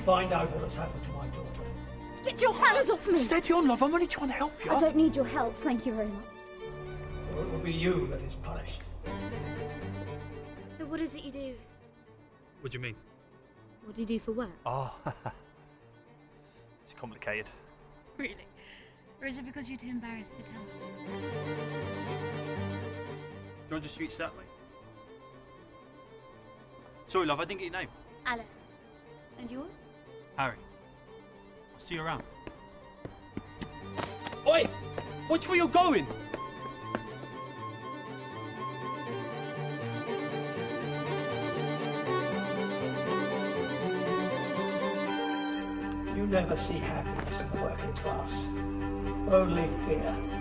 find out what has happened to my daughter. Get your hands off me! Steady on, love. I'm only trying to help you. I don't need your help, thank you very much. Or it will be you that is punished. So what is it you do? What do you mean? What do you do for work? Oh, it's complicated. Really? Or is it because you're too embarrassed to tell me? Do you want to just reach that way? Sorry, love, I didn't get your name. Alice. And yours? Harry. I'll see you around. Oi! Watch where you're going! You never see happiness in the working class. Only fear.